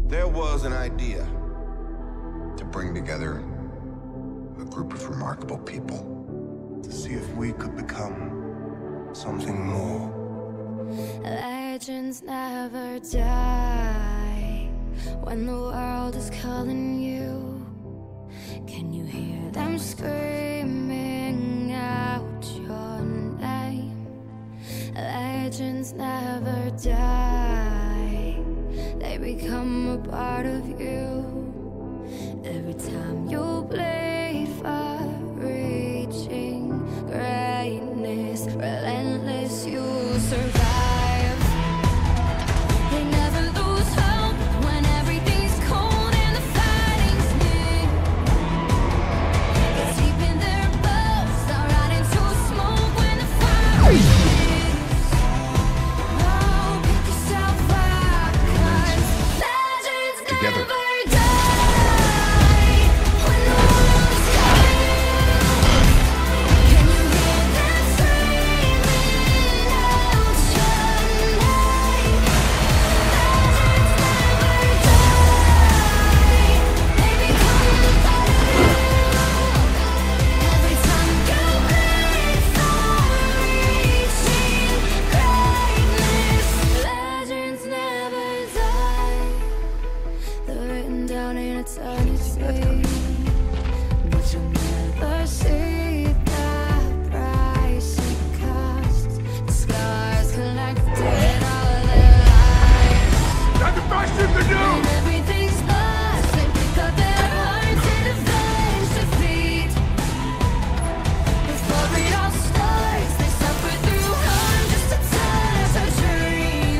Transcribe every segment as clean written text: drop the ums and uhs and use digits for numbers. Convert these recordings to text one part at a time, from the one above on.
There was an idea to bring together a group of remarkable people to see if we could become something more. Legends never die when the world is calling you. Can you hear them screaming out your name? Legends never die, they become a part of you. Every time you bleed for reaching greatness, relentless, you survive. They never lose hope when everything's cold and the fighting's near. It's deep in their bones, they'll rot into smoke when the fire is near. Oh, pick yourself up, 'cause legends Together. never die. When the world is calling you, can you hear them screaming out your name? Legends never die, they become a part of you. Every time you bleed for reaching greatness, legends never die. They're written down in eternity, but you'll never see the price it costs. The scars collected all their lives, That's the best you can do! and everything's lost. They pick up their hearts and avenge defeat. Before it all starts, they suffer through harm just to touch a dream.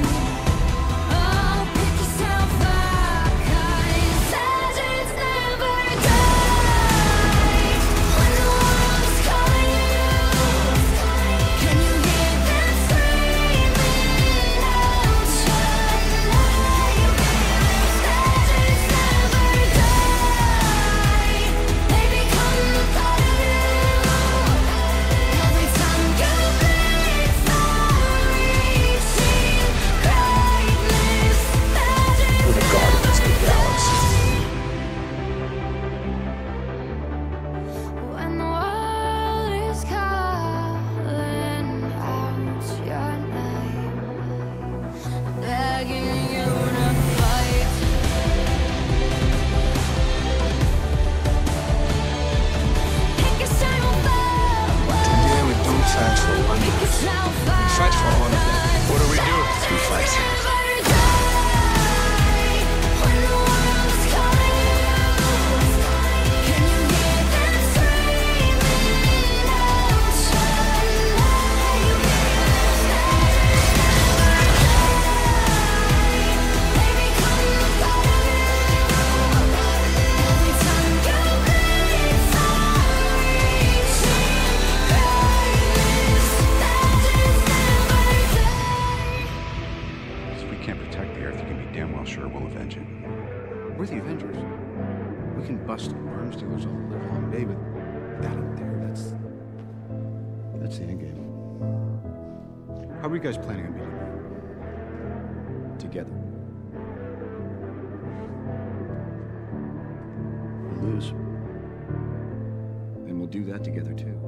Oh, pick yourself up, 'cause legends never die. When the world is calling you, can you hear them screaming out your name? Legends never die, they become a part of you. Every time you bleed for reaching greatness, legends We're the guardians of the galaxy. when the world is calling out your name, begging you to fight. Pick yourself up. Today we don't fight for one Pick life. yourself up. Fight for all of them. What do we do? We fight. Never die. When the world is calling you, can you hear them screaming out your name? They become a part of you. Every time you bleed for reaching greatness, legends never die. If we can't protect the Earth, you can be damn well sure we'll avenge it. We're the Avengers. We can bust worm stealers all the long day, but that up there, that's the end game. How are you guys planning on meeting? Together. We'll lose. And we'll do that together too.